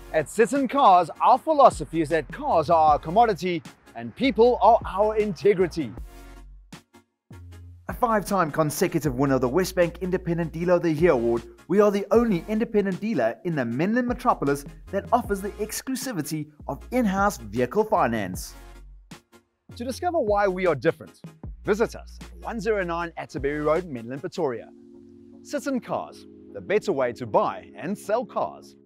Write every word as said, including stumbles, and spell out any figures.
At Citton Cars, our philosophy is that cars are our commodity and people are our integrity. A five-time consecutive winner of the Westbank Independent Dealer of the Year Award, we are the only independent dealer in the Menlyn metropolis that offers the exclusivity of in-house vehicle finance. To discover why we are different, visit us at one oh nine Atterbury Road, Menlyn, Pretoria. Citton Cars, the better way to buy and sell cars.